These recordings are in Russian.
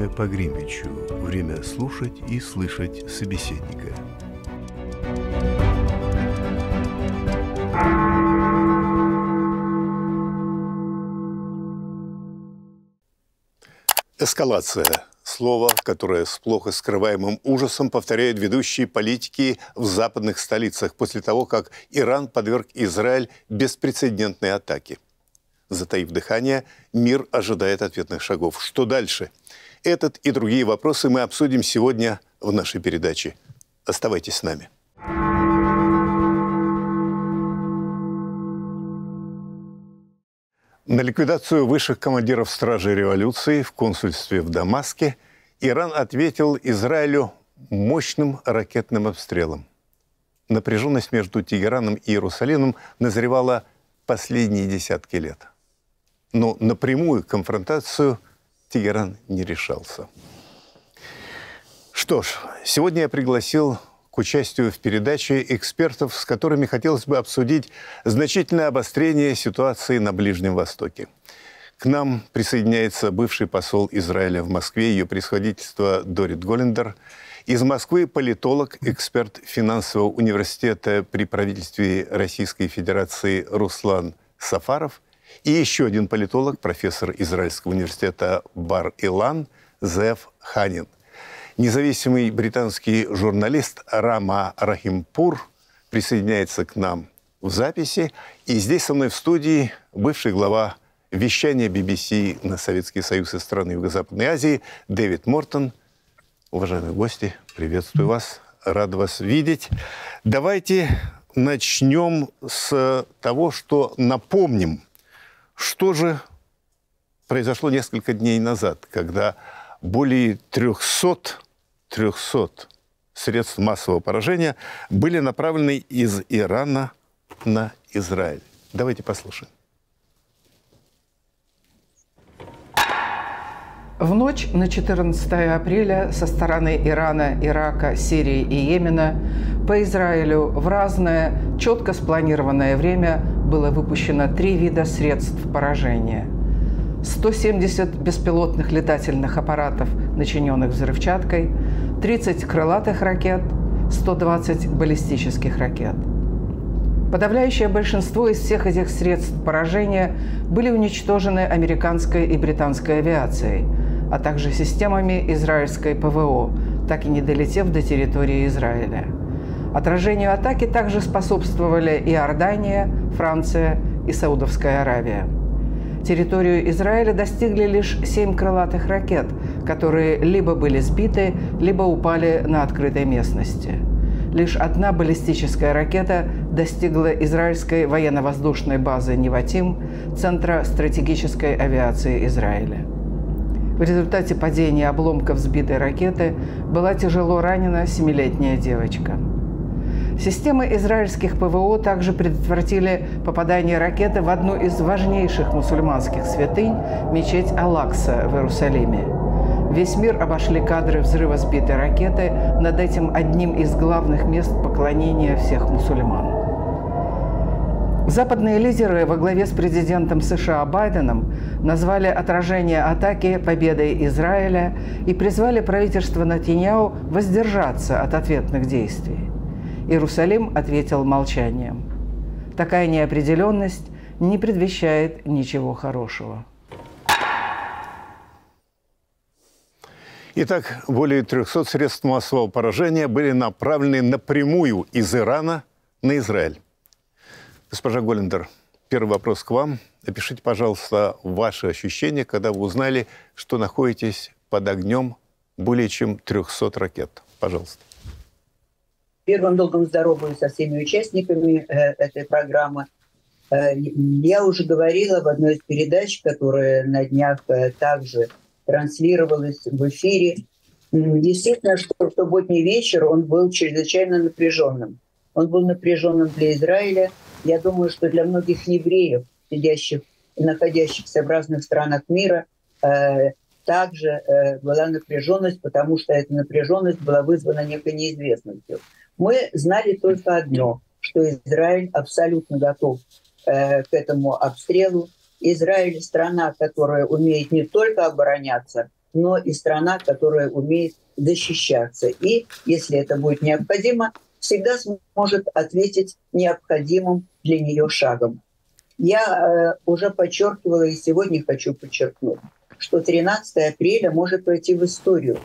время по Гринвичу. Время слушать и слышать собеседника. Эскалация. Слово, которое с плохо скрываемым ужасом повторяют ведущие политики в западных столицах после того, как Иран подверг Израиль беспрецедентной атаке. Затаив дыхание, мир ожидает ответных шагов. Что дальше? Этот и другие вопросы мы обсудим сегодня в нашей передаче. Оставайтесь с нами. На ликвидацию высших командиров стражей революции в консульстве в Дамаске Иран ответил Израилю мощным ракетным обстрелом. Напряженность между Тегераном и Иерусалимом назревала последние десятки лет. Но на прямую конфронтацию Тегеран не решался. Что ж, сегодня я пригласил к участию в передаче экспертов, с которыми хотелось бы обсудить значительное обострение ситуации на Ближнем Востоке. К нам присоединяется бывший посол Израиля в Москве, ее превосходительство Дорит Голлендер. Из Москвы политолог, эксперт финансового университета при правительстве Российской Федерации Руслан Сафаров. И еще один политолог, профессор Израильского университета Бар-Илан Зеэв Ханин. Независимый британский журналист Рама Рахимпур присоединяется к нам в записи. И здесь со мной в студии бывший глава вещания BBC на Советский Союз и страны Юго-Западной Азии Дэвид Мортон. Уважаемые гости, приветствую вас. Рад вас видеть. Давайте начнем с того, что напомним, что же произошло несколько дней назад, когда более 300 средств массового поражения были направлены из Ирана на Израиль. Давайте послушаем. В ночь на 14 апреля со стороны Ирана, Ирака, Сирии и Йемена по Израилю в разное, четко спланированное время было выпущено 3 вида средств поражения. 170 беспилотных летательных аппаратов, начиненных взрывчаткой, 30 крылатых ракет, 120 баллистических ракет. Подавляющее большинство из всех этих средств поражения были уничтожены американской и британской авиацией, а также системами израильской ПВО, так и не долетев до территории Израиля. Отражению атаки также способствовали Иордания, Франция и Саудовская Аравия. Территорию Израиля достигли лишь 7 крылатых ракет, которые либо были сбиты, либо упали на открытой местности. Лишь одна баллистическая ракета достигла израильской военно-воздушной базы Неватим, центра стратегической авиации Израиля. В результате падения обломков сбитой ракеты была тяжело ранена 7-летняя девочка. Системы израильских ПВО также предотвратили попадание ракеты в одну из важнейших мусульманских святынь – мечеть Ал-Акса в Иерусалиме. Весь мир обошли кадры взрыва сбитой ракеты над этим одним из главных мест поклонения всех мусульман. Западные лидеры во главе с президентом США Байденом назвали отражение атаки победой Израиля и призвали правительство Нетаньяху воздержаться от ответных действий. Иерусалим ответил молчанием. Такая неопределенность не предвещает ничего хорошего. Итак, более 300 средств массового поражения были направлены напрямую из Ирана на Израиль. Госпожа Голлендер, первый вопрос к вам. Опишите, пожалуйста, ваши ощущения, когда вы узнали, что находитесь под огнем более чем 300 ракет. Пожалуйста. Первым долгом здороваюсь со всеми участниками этой программы. Я уже говорила в одной из передач, которая на днях также транслировалась в эфире. Действительно, что в субботний вечер он был чрезвычайно напряженным. Он был напряженным для Израиля. Я думаю, что для многих евреев, сидящих и находящихся в разных странах мира, также была напряженность, потому что эта напряженность была вызвана некой неизвестностью. Мы знали только одно, что Израиль абсолютно готов к этому обстрелу. Израиль – страна, которая умеет не только обороняться, но и страна, которая умеет защищаться. И, если это будет необходимо, всегда сможет ответить необходимым для нее шагом. Я уже подчеркивала и сегодня хочу подчеркнуть, что 13 апреля может войти в историю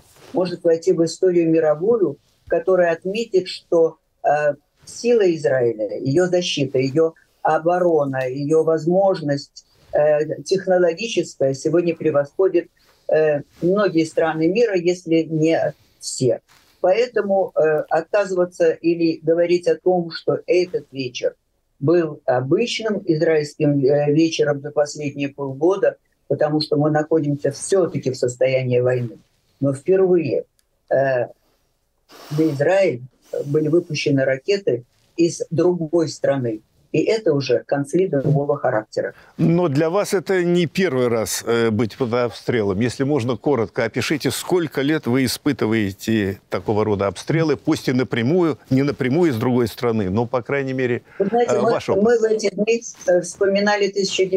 мировую, которая отметит, что сила Израиля, ее защита, ее оборона, ее возможность технологическая сегодня превосходит многие страны мира, если не все. Поэтому отказываться или говорить о том, что этот вечер был обычным израильским вечером за последние полгода, потому что мы находимся все-таки в состоянии войны. Но впервые на Израиль были выпущены ракеты из другой страны. И это уже конфликт другого характера. Но для вас это не первый раз быть под обстрелом. Если можно коротко, опишите, сколько лет вы испытываете такого рода обстрелы, пусть и напрямую, не напрямую из другой страны, но, по крайней мере, ваш опыт. Мы в эти дни вспоминали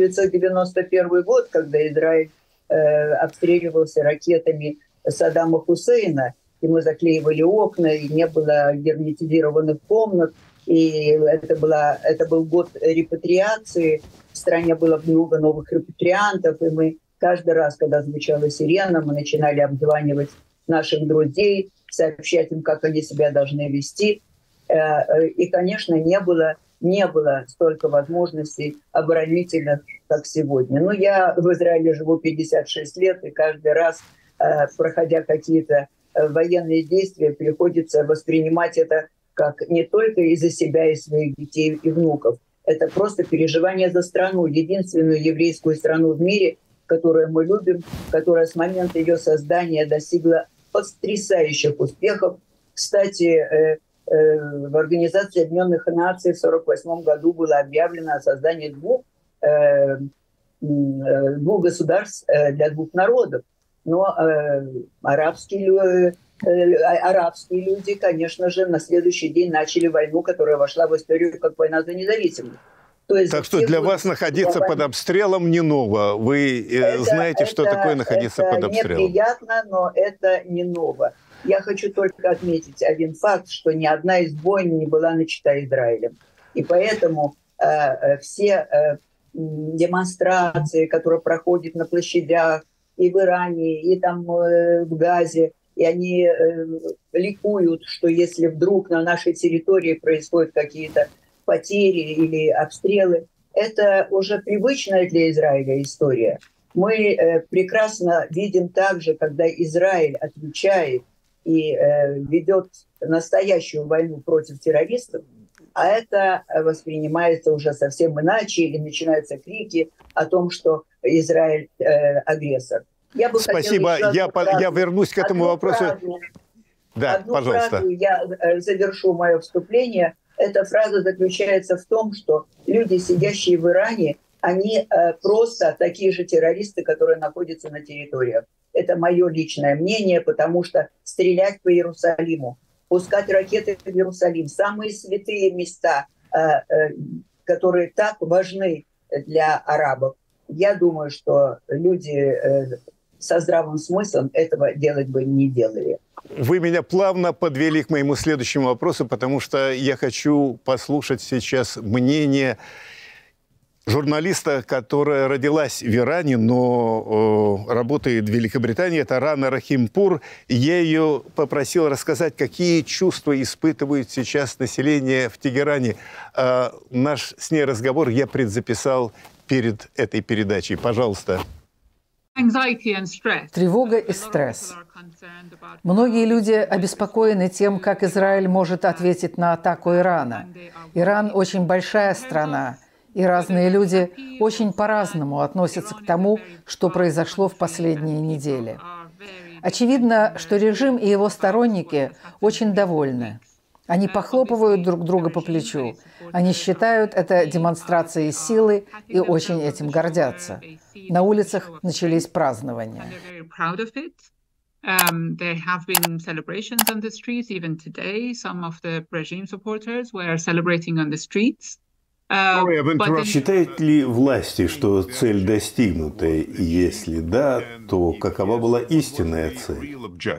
1991 год, когда Израиль обстреливался ракетами Саддама Хусейна, и мы заклеивали окна, и не было герметизированных комнат. И это был год репатриации. В стране было много новых репатриантов. И мы каждый раз, когда звучала сирена, мы начинали обзванивать наших друзей, сообщать им, как они себя должны вести. И, конечно, не было столько возможностей оборонительных, как сегодня. Но я в Израиле живу 56 лет, и каждый раз, проходя какие-то военные действия, приходится воспринимать это как не только из-за себя и своих детей и внуков. Это просто переживание за страну, единственную еврейскую страну в мире, которую мы любим, которая с момента ее создания достигла потрясающих успехов. Кстати, в Организации Объединенных Наций в 1948 году было объявлено о создании двух государств для двух народов. Но арабские люди, конечно же, на следующий день начали войну, которая вошла в историю как война за независимость. То есть так что для вас находиться под обстрелом не ново. Вы знаете, что такое находиться под обстрелом. Это неприятно, но это не ново. Я хочу только отметить один факт, что ни одна из бойн не была начата Израилем. И поэтому все демонстрации, которые проходят на площадях и в Иране, и там в Газе, и они ликуют, что если вдруг на нашей территории происходят какие-то потери или обстрелы, это уже привычная для Израиля история. Мы прекрасно видим также, когда Израиль отвечает и ведет настоящую войну против террористов, а это воспринимается уже совсем иначе, и начинаются крики о том, что Израиль агрессор. Спасибо. Я вернусь к этому вопросу. Да, пожалуйста. Фразу, я завершу мое вступление. Эта фраза заключается в том, что люди, сидящие в Иране, они просто такие же террористы, которые находятся на территориях. Это мое личное мнение, потому что стрелять по Иерусалиму, пускать ракеты в Иерусалим, самые святые места, которые так важны для арабов, я думаю, что люди со здравым смыслом этого делать бы не делали. Вы меня плавно подвели к моему следующему вопросу, потому что я хочу послушать сейчас мнение журналиста, которая родилась в Иране, но работает в Великобритании. Это Рана Рахимпур. Я ее попросил рассказать, какие чувства испытывает сейчас население в Тегеране. Наш с ней разговор я предзаписал перед этой передачей. Пожалуйста. Тревога и стресс. Многие люди обеспокоены тем, как Израиль может ответить на атаку Ирана. Иран очень большая страна, и разные люди очень по-разному относятся к тому, что произошло в последние недели. Очевидно, что режим и его сторонники очень довольны. Они похлопывают друг друга по плечу. Они считают это демонстрацией силы и очень этим гордятся. На улицах начались празднования. There have been celebrations on the streets even today. Some of the regime supporters were celebrating on the streets. Считают ли власти, что цель достигнута? И если да, то какова была истинная цель?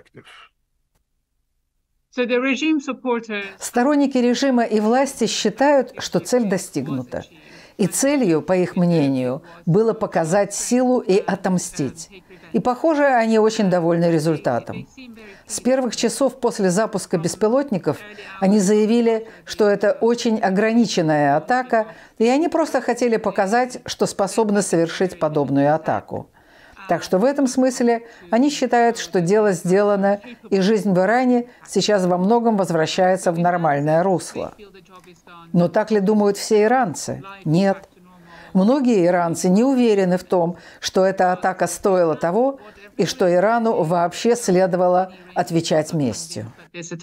Сторонники режима и власти считают, что цель достигнута. И целью, по их мнению, было показать силу и отомстить. И, похоже, они очень довольны результатом. С первых часов после запуска беспилотников они заявили, что это очень ограниченная атака, и они просто хотели показать, что способны совершить подобную атаку. Так что в этом смысле они считают, что дело сделано, и жизнь в Иране сейчас во многом возвращается в нормальное русло. Но так ли думают все иранцы? Нет. Многие иранцы не уверены в том, что эта атака стоила того, и что Ирану вообще следовало отвечать местью.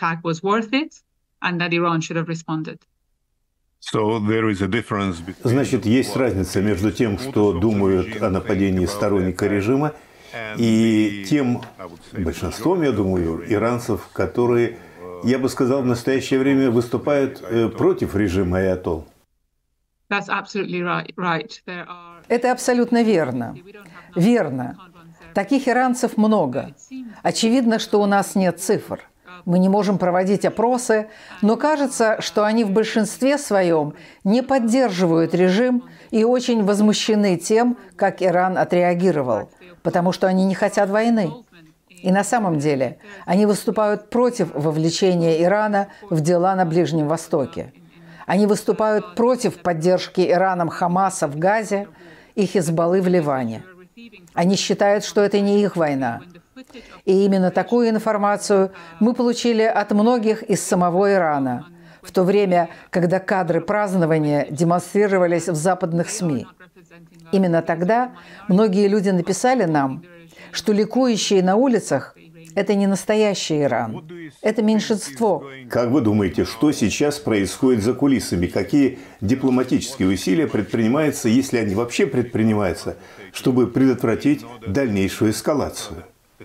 Значит, есть разница между тем, что думают о нападении сторонника режима, и тем большинством, я думаю, иранцев, которые, я бы сказал, в настоящее время выступают против режима аятолл. Это абсолютно верно. Верно. Таких иранцев много. Очевидно, что у нас нет цифр. Мы не можем проводить опросы, но кажется, что они в большинстве своем не поддерживают режим и очень возмущены тем, как Иран отреагировал, потому что они не хотят войны. И на самом деле они выступают против вовлечения Ирана в дела на Ближнем Востоке. Они выступают против поддержки Ираном Хамаса в Газе и Хизбаллы в Ливане. Они считают, что это не их война. И именно такую информацию мы получили от многих из самого Ирана, в то время, когда кадры празднования демонстрировались в западных СМИ. Именно тогда многие люди написали нам, что ликующие на улицах – это не настоящий Иран, это меньшинство. Как вы думаете, что сейчас происходит за кулисами? Какие дипломатические усилия предпринимаются, если они вообще предпринимаются, чтобы предотвратить дальнейшую эскалацию?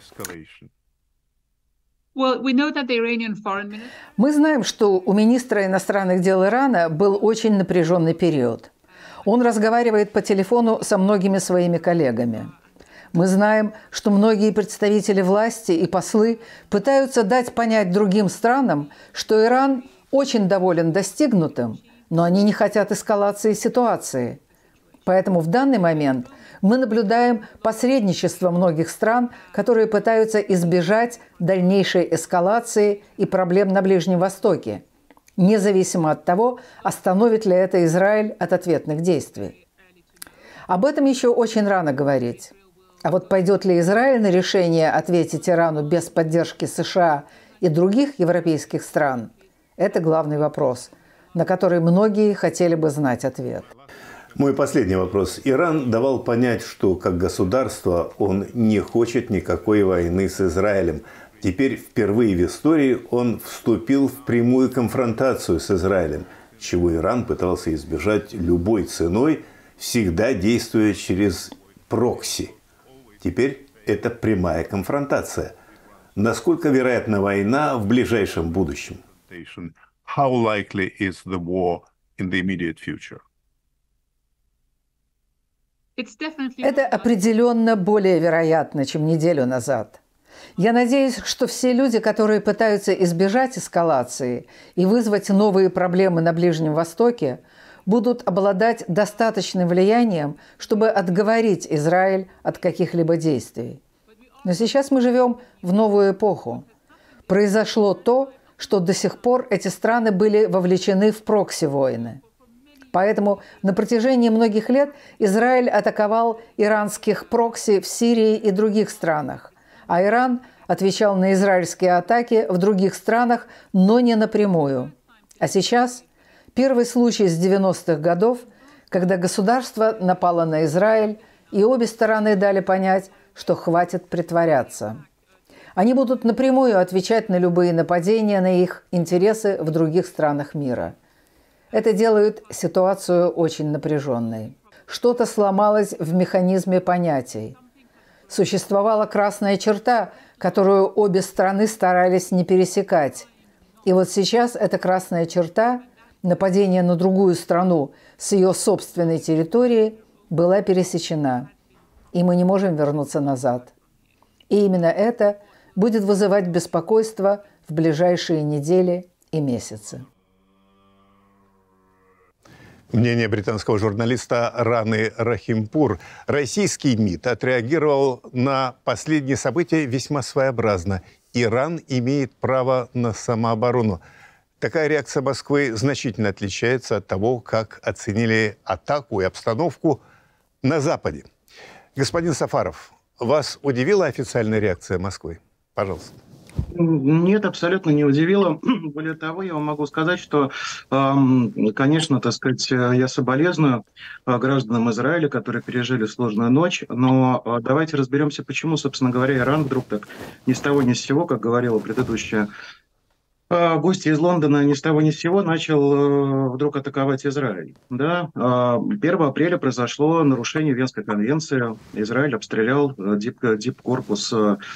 Мы знаем, что у министра иностранных дел Ирана был очень напряженный период. Он разговаривает по телефону со многими своими коллегами. Мы знаем, что многие представители власти и послы пытаются дать понять другим странам, что Иран очень доволен достигнутым, но они не хотят эскалации ситуации. Поэтому в данный момент мы наблюдаем посредничество многих стран, которые пытаются избежать дальнейшей эскалации и проблем на Ближнем Востоке, независимо от того, остановит ли это Израиль от ответных действий. Об этом еще очень рано говорить. А вот пойдет ли Израиль на решение ответить Ирану без поддержки США и других европейских стран – это главный вопрос, на который многие хотели бы знать ответ. Мой последний вопрос. Иран давал понять, что как государство он не хочет никакой войны с Израилем. Теперь впервые в истории он вступил в прямую конфронтацию с Израилем, чего Иран пытался избежать любой ценой, всегда действуя через прокси. Теперь это прямая конфронтация. Насколько вероятна война в ближайшем будущем? Это определенно более вероятно, чем неделю назад. Я надеюсь, что все люди, которые пытаются избежать эскалации и вызвать новые проблемы на Ближнем Востоке, будут обладать достаточным влиянием, чтобы отговорить Израиль от каких-либо действий. Но сейчас мы живем в новую эпоху. Произошло то, что до сих пор эти страны были вовлечены в прокси-войны. Поэтому на протяжении многих лет Израиль атаковал иранских прокси в Сирии и других странах, а Иран отвечал на израильские атаки в других странах, но не напрямую. А сейчас первый случай с 90-х годов, когда государство напало на Израиль, и обе стороны дали понять, что хватит притворяться. Они будут напрямую отвечать на любые нападения на их интересы в других странах мира. Это делает ситуацию очень напряженной. Что-то сломалось в механизме понятий. Существовала красная черта, которую обе страны старались не пересекать. И вот сейчас эта красная черта нападение на другую страну с ее собственной территории была пересечена, и мы не можем вернуться назад. И именно это будет вызывать беспокойство в ближайшие недели и месяцы. Мнение британского журналиста Раны Рахимпур. Российский МИД отреагировал на последние события весьма своеобразно. Иран имеет право на самооборону. Такая реакция Москвы значительно отличается от того, как оценили атаку и обстановку на Западе. Господин Сафаров, вас удивила официальная реакция Москвы? Пожалуйста. Нет, абсолютно не удивило. Более того, я вам могу сказать, что, конечно, так сказать, я соболезную гражданам Израиля, которые пережили сложную ночь, но давайте разберемся, почему, собственно говоря, Иран вдруг так ни с того ни с сего, как говорила предыдущая гости из Лондона, ни с того ни с сего начал вдруг атаковать Израиль. Да? 1 апреля произошло нарушение Венской конвенции. Израиль обстрелял дипкорпус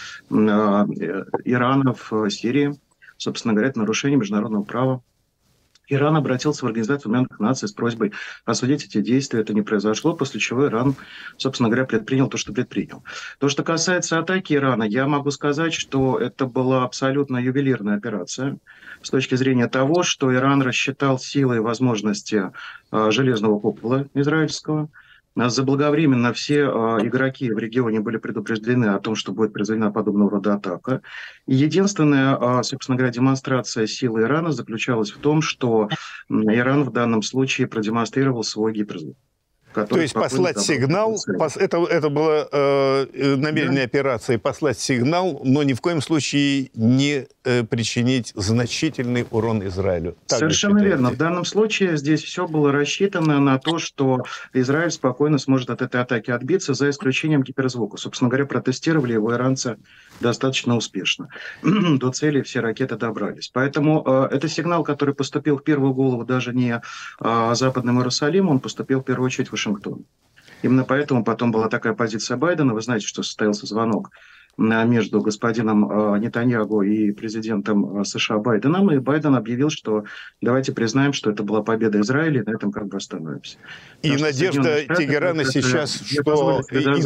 Ирана в Сирии. Собственно говоря, это нарушение международного права. Иран обратился в Организацию Объединенных Наций с просьбой осудить эти действия. Это не произошло, после чего Иран, собственно говоря, предпринял то, что предпринял. То, что касается атаки Ирана, я могу сказать, что это была абсолютно ювелирная операция с точки зрения того, что Иран рассчитал силы и возможности железного купола израильского. Заблаговременно все игроки в регионе были предупреждены о том, что будет произведена подобного рода атака. И единственная, собственно говоря, демонстрация силы Ирана заключалась в том, что Иран в данном случае продемонстрировал свой гиперзвук. То есть послать сигнал, это была намеренная операция, послать сигнал, но ни в коем случае не причинить значительный урон Израилю. Так совершенно верно. В данном случае здесь все было рассчитано на то, что Израиль спокойно сможет от этой атаки отбиться, за исключением гиперзвука. Собственно говоря, протестировали его иранцы достаточно успешно. До цели все ракеты добрались. Поэтому это сигнал, который поступил в первую голову даже не Западным Иерусалимом, он поступил в первую очередь в Вашингтон. Именно поэтому потом была такая позиция Байдена. Вы знаете, что состоялся звонок между господином Нетаньяху и президентом США Байденом, и Байден объявил, что давайте признаем, что это была победа Израиля, и на этом как бы остановимся. И надежда Тегерана сейчас, что...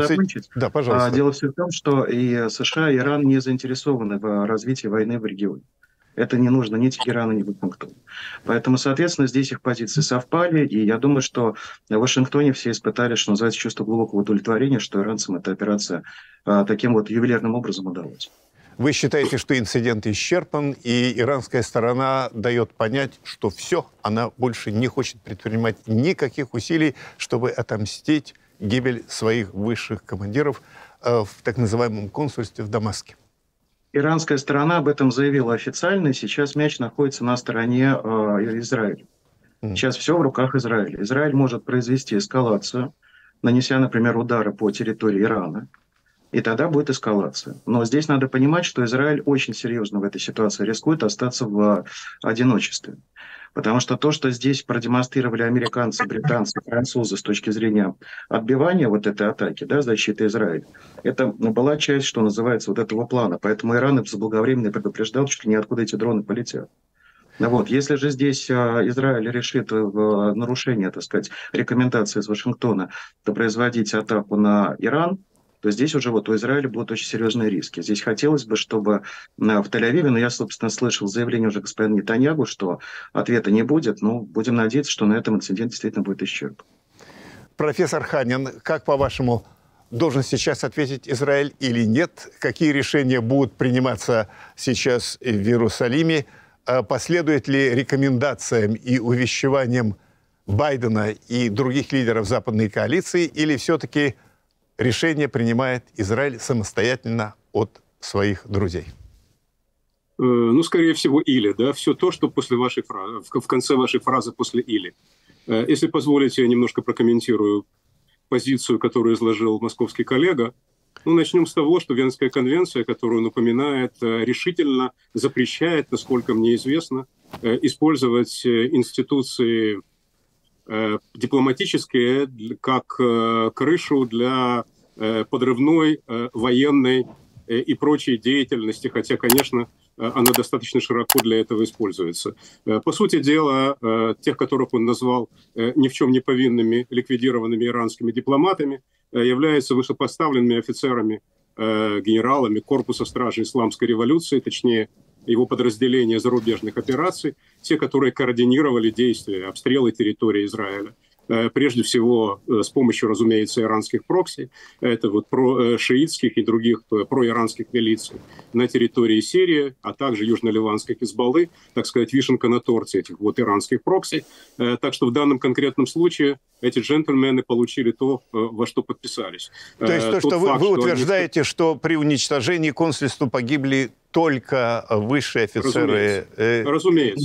Да, пожалуйста. Дело все в том, что и США, и Иран не заинтересованы в развитии войны в регионе. Это не нужно ни Тегерану, ни Вашингтону. Поэтому, соответственно, здесь их позиции совпали, и я думаю, что в Вашингтоне все испытали, что называется, чувство глубокого удовлетворения, что иранцам эта операция таким вот ювелирным образом удалась. Вы считаете, что инцидент исчерпан, и иранская сторона дает понять, что все, она больше не хочет предпринимать никаких усилий, чтобы отомстить гибель своих высших командиров в так называемом консульстве в Дамаске? Иранская сторона об этом заявила официально, и сейчас мяч находится на стороне Израиля. Сейчас все в руках Израиля. Израиль может произвести эскалацию, нанеся, например, удары по территории Ирана, и тогда будет эскалация. Но здесь надо понимать, что Израиль очень серьезно в этой ситуации рискует остаться в одиночестве. Потому что то, что здесь продемонстрировали американцы, британцы, французы с точки зрения отбивания вот этой атаки, да, защиты Израиля, это была часть, что называется, вот этого плана. Поэтому Иран заблаговременно предупреждал, чуть ли не откуда эти дроны полетят. Вот. Если же здесь Израиль решит в нарушение, так сказать, рекомендаций из Вашингтона производить атаку на Иран, то здесь уже вот у Израиля будут очень серьезные риски. Здесь хотелось бы, чтобы в Тель-Авиве, но я, собственно, слышал заявление уже господина Нетаньяху, что ответа не будет, но будем надеяться, что на этом инцидент действительно будет исчерпан. Профессор Ханин, как, по-вашему, должен сейчас ответить Израиль или нет? Какие решения будут приниматься сейчас в Иерусалиме? Последует ли рекомендациям и увещеваниям Байдена и других лидеров западной коалиции, или все-таки решение принимает Израиль самостоятельно от своих друзей? Ну, скорее всего, или, да, все то, что после вашей фразы, в конце вашей фразы после или. Если позволите, я немножко прокомментирую позицию, которую изложил московский коллега. Ну, начнем с того, что Венская конвенция, которую он упоминает, решительно запрещает, насколько мне известно, использовать институции дипломатические как крышу для подрывной военной и прочей деятельности. Хотя, конечно, она достаточно широко для этого используется. По сути дела, тех, которых он назвал ни в чем не повинными, ликвидированными иранскими дипломатами, являются вышепоставленными офицерами, генералами корпуса стражи исламской революции, точнее, его подразделения зарубежных операций, те, которые координировали действия, обстрелы территории Израиля. Прежде всего, с помощью, разумеется, иранских прокси, это вот шиитских и других проиранских милиций на территории Сирии, а также южно-ливанской Хизбаллы, так сказать, вишенка на торте этих вот иранских прокси. Так что в данном конкретном случае эти джентльмены получили то, во что подписались. То есть то, что вы утверждаете, что при уничтожении консульства погибли только высшие офицеры... Разумеется.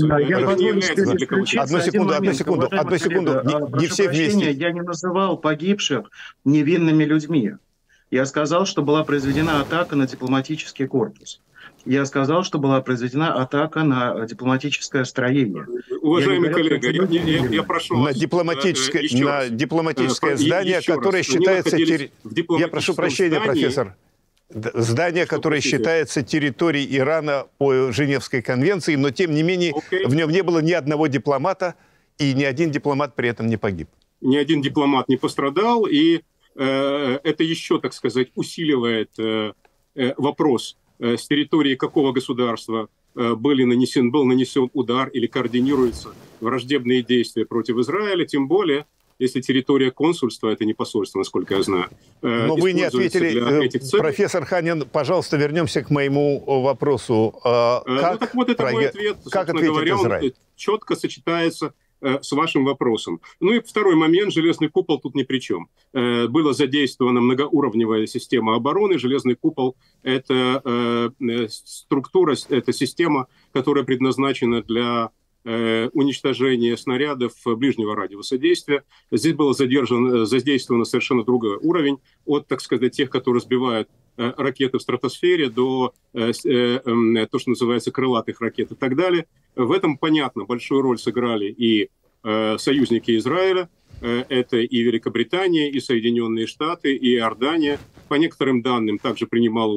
Одну секунду. Не все вместе. Я не называл погибших невинными людьми. Я сказал, что была произведена атака на дипломатический корпус. Я сказал, что была произведена атака на дипломатическое строение. Уважаемый коллега, я прошу вас... На дипломатическое здание, которое считается... Я прошу прощения, профессор. Здание, которое считается территорией Ирана по Женевской конвенции, но тем не менее в нем не было ни одного дипломата, и ни один дипломат при этом не погиб. Ни один дипломат не пострадал, и это еще, так сказать, усиливает вопрос, с территории какого государства был нанесен удар или координируются враждебные действия против Израиля, тем более, если территория консульства, это не посольство, насколько я знаю. Но вы не ответили, профессор Ханин, пожалуйста, вернемся к моему вопросу. Так вот, это мой ответ, как собственно говоря, он четко сочетается с вашим вопросом. Ну и второй момент, железный купол тут ни при чем. Была задействована многоуровневая система обороны. Железный купол – это структура, это система, которая предназначена для уничтожения снарядов ближнего радиуса действия. Здесь было задействовано совершенно другой уровень, от, так сказать, тех, которые сбивают ракеты в стратосфере, до то, что называется крылатых ракет и так далее. В этом, понятно, большую роль сыграли и союзники Израиля, это и Великобритания, и Соединенные Штаты, и Иордания. По некоторым данным также принимали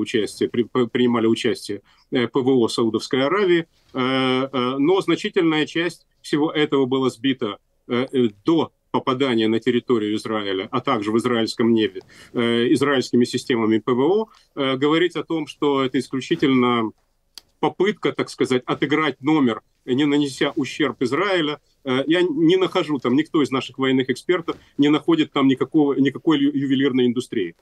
участие ПВО Саудовской Аравии, но значительная часть всего этого была сбита до попадания на территорию Израиля, а также в израильском небе, израильскими системами ПВО. Говорить о том, что это исключительно попытка, так сказать, отыграть номер, не нанеся ущерб Израиля, я не нахожу там, никто из наших военных экспертов не находит там никакой ювелирной индустрии.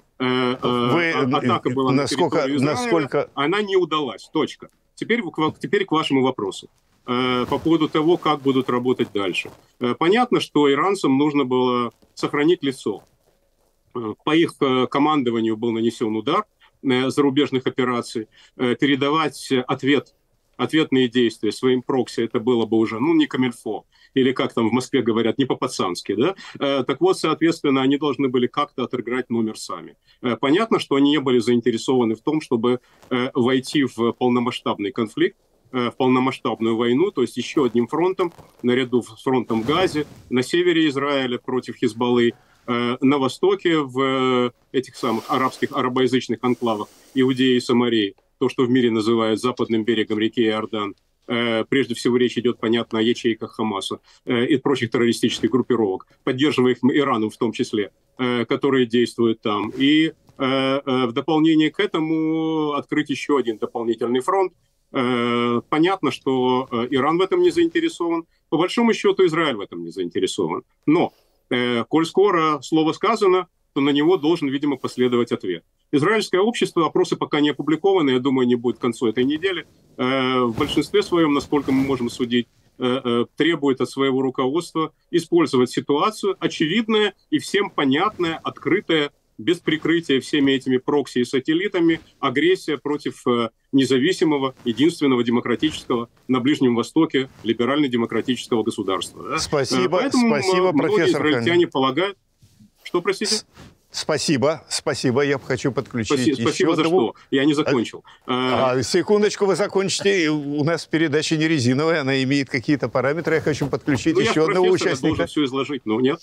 Атака была на территорию Израиля, она не удалась, точка. Теперь к вашему вопросу по поводу того, как будут работать дальше. Понятно, что иранцам нужно было сохранить лицо. По их командованию был нанесен удар зарубежных операций, передавать ответные действия своим прокси, это было бы уже, не камильфо, или как там в Москве говорят, не по-пацански, да? Так вот, соответственно, они должны были как-то отыграть номер сами. Понятно, что они не были заинтересованы в том, чтобы войти в полномасштабный конфликт, в полномасштабную войну, то есть еще одним фронтом, наряду с фронтом в Газе, на севере Израиля против Хизбаллы, на востоке в этих самых арабоязычных анклавах Иудеи и Самарии, то, что в мире называют западным берегом реки Иордан. Прежде всего речь идет, понятно, о ячейках Хамаса и прочих террористических группировок, поддерживаемых Ираном в том числе, которые действуют там. И в дополнение к этому открыть еще один дополнительный фронт. Понятно, что Иран в этом не заинтересован. По большому счету, Израиль в этом не заинтересован. Но, коль скоро слово сказано, то на него должен, видимо, последовать ответ. Израильское общество, опросы пока не опубликованы, я думаю, не будет к концу этой недели. В большинстве своем, насколько мы можем судить, требует от своего руководства использовать ситуацию, очевидная и всем понятная, открытая, без прикрытия всеми этими прокси и сателлитами, агрессия против независимого, единственного демократического на Ближнем Востоке либерально-демократического государства. Да? Спасибо, поэтому профессор израильтяне полагают... Что, простите? Спасибо. Я хочу подключить Спасибо за что? Я не закончил. Секундочку, вы закончите. У нас передача не резиновая, она имеет какие-то параметры. Я хочу подключить еще одного участника. Я должен все изложить, но нет.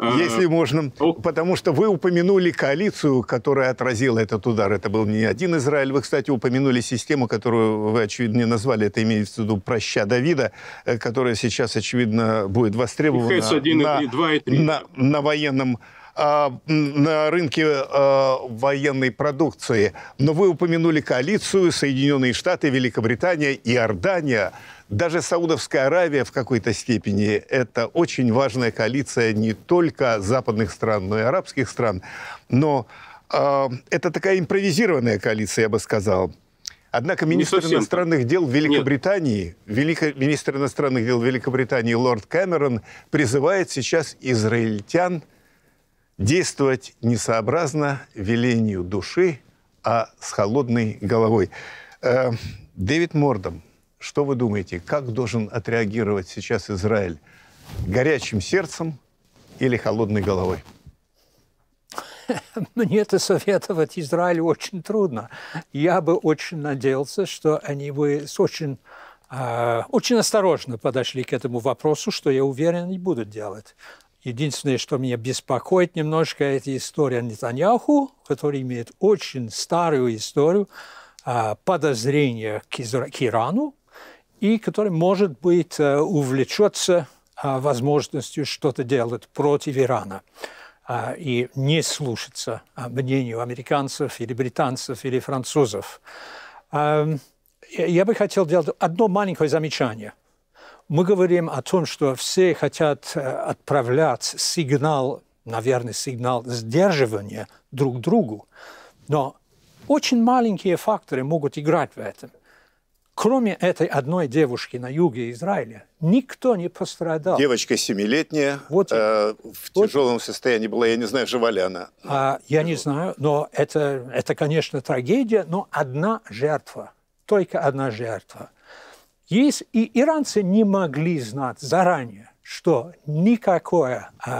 Если можно, потому что вы упомянули коалицию, которая отразила этот удар. Это был не один Израиль. Вы, кстати, упомянули систему, которую вы, очевидно, не назвали. Это имеется в виду «Проща Давида», которая сейчас, очевидно, будет востребована на военном на рынке военной продукции. Но вы упомянули коалицию, Соединенные Штаты, Великобритания, Иордания, даже Саудовская Аравия в какой-то степени. Это очень важная коалиция не только западных стран, но и арабских стран. Но это такая импровизированная коалиция, я бы сказал. Однако министр иностранных дел Великобритании, министр иностранных дел Великобритании лорд Кэмерон призывает сейчас израильтян действовать не сообразно велению души, а с холодной головой. Дэвид Мордом, что вы думаете, как должен отреагировать сейчас Израиль? Горячим сердцем или холодной головой? Мне это советовать Израилю очень трудно. Я бы очень надеялся, что они бы очень осторожно подошли к этому вопросу, что, я уверен, они будут делать. Единственное, что меня беспокоит немножко, это история Нетаньяху, который имеет очень старую историю подозрения к Ирану, и который, может быть, увлечется возможностью что-то делать против Ирана и не слушаться мнению американцев или британцев или французов. Я бы хотел сделать одно маленькое замечание. Мы говорим о том, что все хотят отправлять сигнал, наверное, сигнал сдерживания друг другу, но очень маленькие факторы могут играть в этом. Кроме этой одной девушки на юге Израиля, никто не пострадал. Девочка 7-летняя, в тяжелом состоянии была, я не знаю, жива ли она. Я не знаю, но это, конечно, трагедия, но одна жертва, только одна жертва. Есть, и иранцы не могли знать заранее, что никакой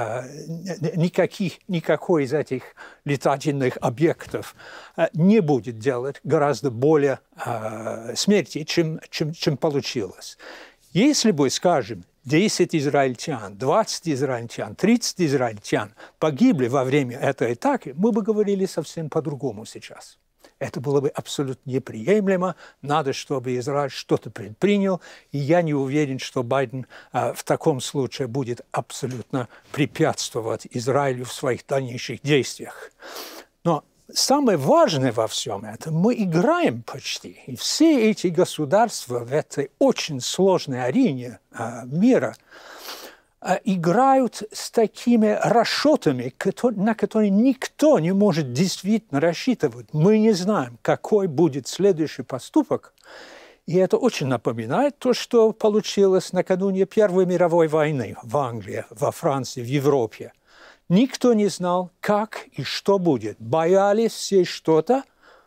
из этих летательных объектов не будет делать гораздо более смерти, чем получилось. Если бы, скажем, 10 израильтян, 20 израильтян, 30 израильтян погибли во время этой атаки, мы бы говорили совсем по-другому сейчас. Это было бы абсолютно неприемлемо. Надо, чтобы Израиль что-то предпринял. И я не уверен, что Байден в таком случае будет абсолютно препятствовать Израилю в своих дальнейших действиях. Но самое важное во всем этом, мы играем почти. И все эти государства в этой очень сложной арене мира играют с такими расчетами, на которые никто не может действительно рассчитывать. Мы не знаем, какой будет следующий поступок. И это очень напоминает то, что получилось накануне Первой мировой войны в Англии, во Франции, в Европе. Никто не знал, как и что будет. Боялись все что-то.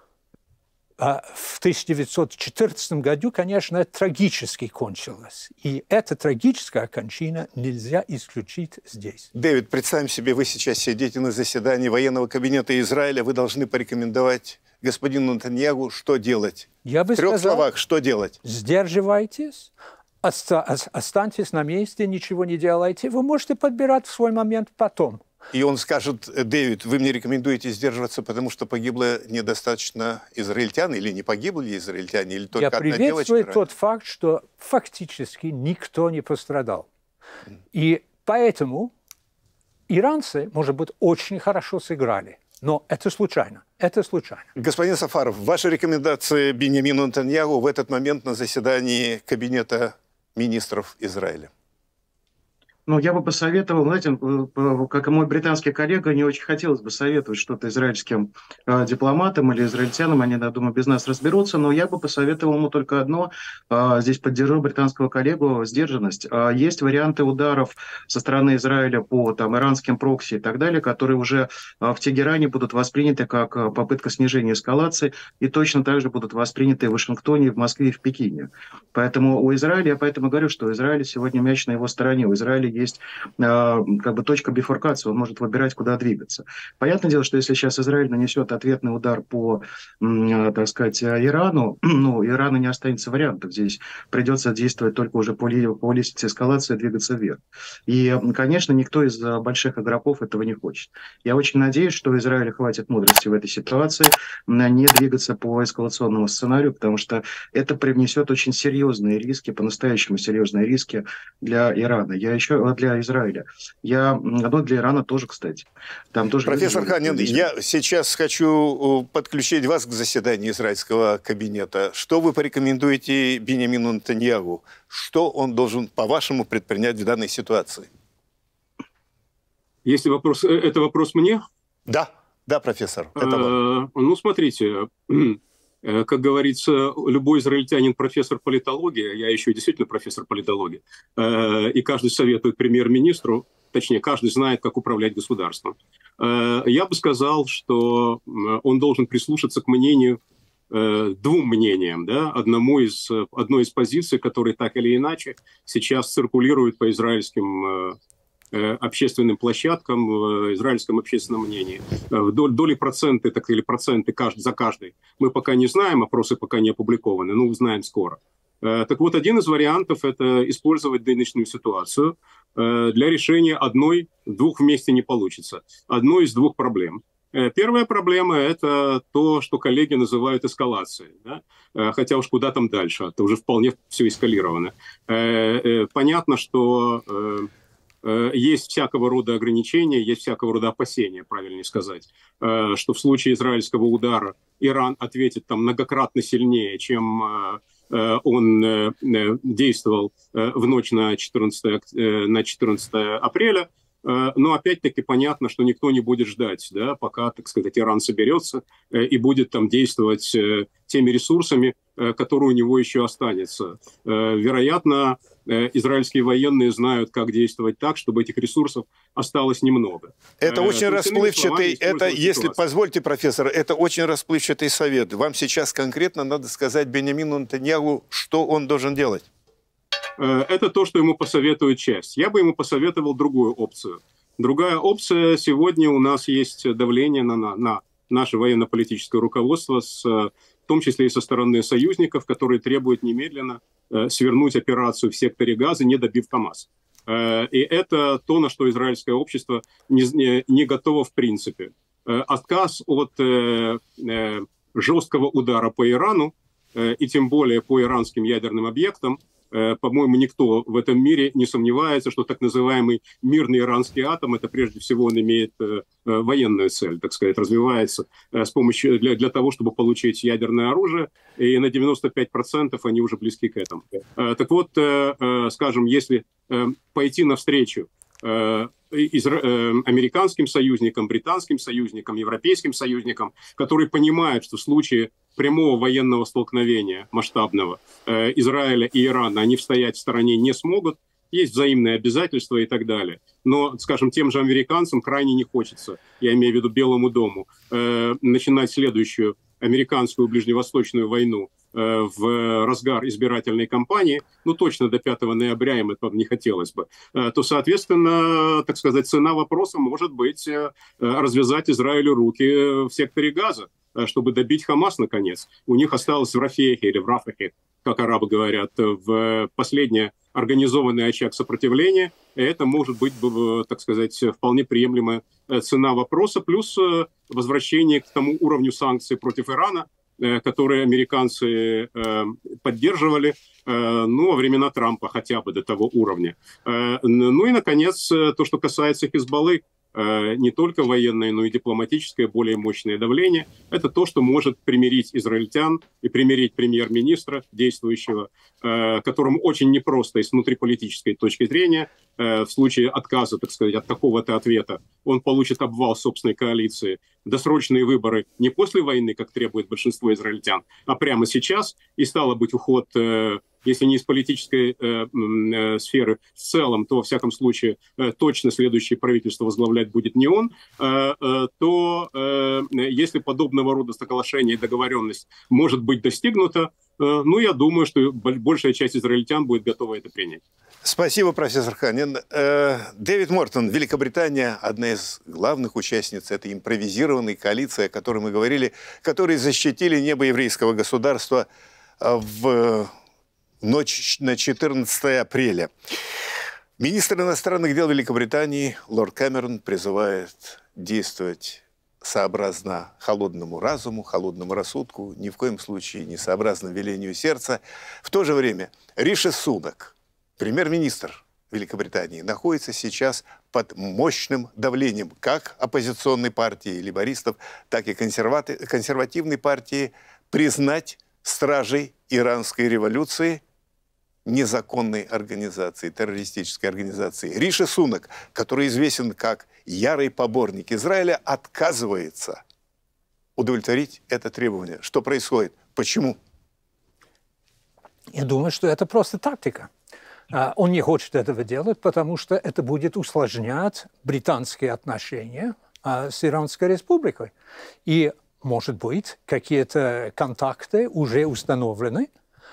В 1914 году, конечно, это трагически кончилось. И эта трагическая кончина нельзя исключить здесь. Дэвид, представим себе, вы сейчас сидите на заседании военного кабинета Израиля, вы должны порекомендовать господину Нетаньяху, что делать. Я бы в 3 сказал, словах, что делать? Сдерживайтесь, останьтесь на месте, ничего не делайте. Вы можете подбирать в свой момент потом. И он скажет: Дэвид, вы мне рекомендуете сдерживаться, потому что погибло недостаточно израильтян, или не погибли израильтяне, или только одна девочка? Я приветствую тот факт, что фактически никто не пострадал. И поэтому иранцы, может быть, очень хорошо сыграли. Но это случайно. Это случайно. Господин Сафаров, ваши рекомендации Биньямину Нетаньяху в этот момент на заседании Кабинета министров Израиля? Ну, я бы посоветовал, знаете, как и мой британский коллега, не очень хотелось бы советовать что-то израильским дипломатам или израильтянам, они, я думаю, без нас разберутся, но я бы посоветовал ему только одно, здесь поддержу британского коллегу, сдержанность. Есть варианты ударов со стороны Израиля по иранским прокси и так далее, которые уже в Тегеране будут восприняты как попытка снижения эскалации и точно так же будут восприняты в Вашингтоне, в Москве и в Пекине. Поэтому у Израиля, я поэтому говорю, что у Израиля сегодня мяч на его стороне. У Израиля есть как бы точка бифуркации, он может выбирать, куда двигаться. Понятное дело, что если сейчас Израиль нанесет ответный удар по, так сказать, Ирану, ну, Ирану не останется вариантов. Здесь придется действовать только уже по лестнице эскалации, двигаться вверх. И, конечно, никто из больших игроков этого не хочет. Я очень надеюсь, что Израилю хватит мудрости в этой ситуации не двигаться по эскалационному сценарию, потому что это привнесет очень серьезные риски, по-настоящему серьезные риски для Ирана. Для Израиля. Для Ирана тоже, кстати. Там тоже профессор Ханин, я сейчас хочу подключить вас к заседанию израильского кабинета. Что вы порекомендуете Биньямину Нетаньяху? Что он должен, по-вашему, предпринять в данной ситуации? Если это вопрос мне? Да, профессор. Ну, смотрите, как говорится, любой израильтянин профессор политологии, я еще действительно профессор политологии, и каждый советует премьер-министру, точнее, каждый знает, как управлять государством. Я бы сказал, что он должен прислушаться к мнению, двум мнениям, да? Одной из позиций, которые так или иначе сейчас циркулируют по израильским общественным площадкам, в израильском общественном мнении. Доли проценты, так или проценты за каждый. Мы пока не знаем, опросы пока не опубликованы, но узнаем скоро. Так вот, один из вариантов – это использовать нынешнюю ситуацию для решения двух вместе не получится. Одной из двух проблем. Первая проблема – это то, что коллеги называют эскалацией. Да? Хотя уж куда там дальше, это уже вполне все эскалировано. Понятно, что есть всякого рода ограничения, есть всякого рода опасения, правильнее сказать, что в случае израильского удара Иран ответит там многократно сильнее, чем он действовал в ночь на 14 апреля. Но опять-таки понятно, что никто не будет ждать, да, пока, так сказать, Иран соберется и будет там действовать теми ресурсами, которые у него еще останется. Вероятно, израильские военные знают, как действовать так, чтобы этих ресурсов осталось немного. Это очень расплывчатый, если позвольте, профессор, это очень расплывчатый совет. Вам сейчас конкретно надо сказать Биньямину Нетаньяху, что он должен делать. Это то, что ему посоветует часть. Я бы ему посоветовал другую опцию. Другая опция: сегодня у нас есть давление на наше военно-политическое руководство, в том числе и со стороны союзников, которые требуют немедленно свернуть операцию в секторе Газа, не добив Хамас. И это то, на что израильское общество не готово в принципе. Отказ от жесткого удара по Ирану, и тем более по иранским ядерным объектам, по-моему, никто в этом мире не сомневается, что так называемый мирный иранский атом, это прежде всего он имеет военную цель, так сказать, развивается с помощью для того, чтобы получить ядерное оружие, и на 95% они уже близки к этому. Так вот, скажем, если пойти навстречу американским союзникам, британским союзникам, европейским союзникам, которые понимают, что в случае прямого военного столкновения масштабного Израиля и Ирана они стоять в стороне не смогут, есть взаимные обязательства и так далее. Но, скажем, тем же американцам крайне не хочется, я имею в виду Белому дому, начинать следующую американскую ближневосточную войну в разгар избирательной кампании, ну точно до 5 ноября им этого не хотелось бы, то, соответственно, так сказать, цена вопроса может быть развязать Израилю руки в секторе Газа, чтобы добить Хамас, наконец. У них осталось в Рафехе или в Рафахе, как арабы говорят, в последний организованный очаг сопротивления. Это может быть, так сказать, вполне приемлемая цена вопроса, плюс возвращение к тому уровню санкций против Ирана, которые американцы поддерживали, во времена Трампа хотя бы до того уровня. Ну и, наконец, то, что касается Хизбаллы, не только военное, но и дипломатическое, более мощное давление. Это то, что может примирить израильтян и примирить премьер-министра действующего, которому очень непросто и с внутриполитической точки зрения. В случае отказа, так сказать, от какого-то ответа, он получит обвал собственной коалиции, досрочные выборы не после войны, как требует большинство израильтян, а прямо сейчас, и стало быть уход, если не из политической сферы в целом, то, во всяком случае, точно следующее правительство возглавлять будет не он, то если подобного рода соглашение и договоренность может быть достигнута, я думаю, что большая часть израильтян будет готова это принять. Спасибо, профессор Ханин. Дэвид Мортон, Великобритания, одна из главных участниц этой импровизированной коалиции, о которой мы говорили, которые защитили небо еврейского государства в ночь на 14 апреля. Министр иностранных дел Великобритании лорд Кэмерон призывает действовать сообразно холодному разуму, холодному рассудку, ни в коем случае не сообразно велению сердца. В то же время Риши Сунак, премьер-министр Великобритании, находится сейчас под мощным давлением как оппозиционной партии лейбористов, так и консервативной партии признать стражей иранской революции незаконной организации, террористической организации. Риши Сунак, который известен как ярый поборник Израиля, отказывается удовлетворить это требование. Что происходит? Почему? Я думаю, что это просто тактика. Он не хочет этого делать, потому что это будет усложнять британские отношения с Иранской республикой. И, может быть, какие-то контакты уже установлены.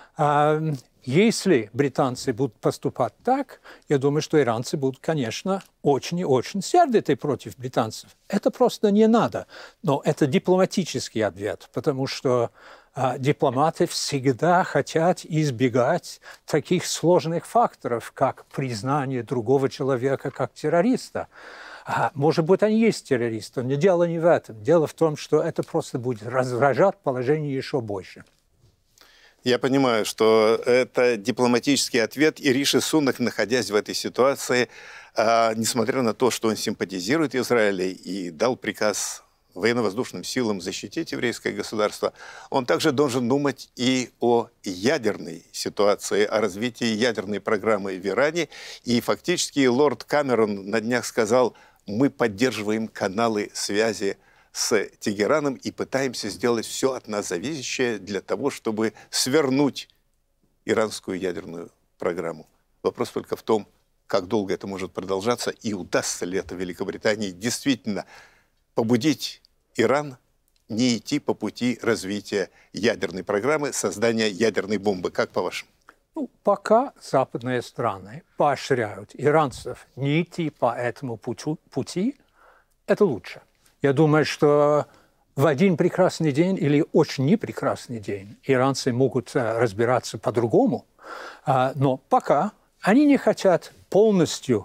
Если британцы будут поступать так, я думаю, что иранцы будут, конечно, очень и очень сердиты против британцев. Это просто не надо. Но это дипломатический ответ, потому что дипломаты всегда хотят избегать таких сложных факторов, как признание другого человека как террориста. Может быть, они есть террористы, но дело не в этом. Дело в том, что это просто будет раздражать положение еще больше. Я понимаю, что это дипломатический ответ, и Риши Сунак, находясь в этой ситуации, несмотря на то, что он симпатизирует Израилю и дал приказ военно-воздушным силам защитить еврейское государство, он также должен думать и о ядерной ситуации, о развитии ядерной программы в Иране. И фактически лорд Камерон на днях сказал: мы поддерживаем каналы связи с Тегераном и пытаемся сделать все от нас зависящее для того, чтобы свернуть иранскую ядерную программу. Вопрос только в том, как долго это может продолжаться и удастся ли это Великобритании действительно побудить Иран не идти по пути развития ядерной программы, создания ядерной бомбы. Как по-вашему? Пока западные страны поощряют иранцев не идти по этому пути, это лучше. Я думаю, что в один прекрасный день или очень непрекрасный день иранцы могут разбираться по-другому, но пока они не хотят полностью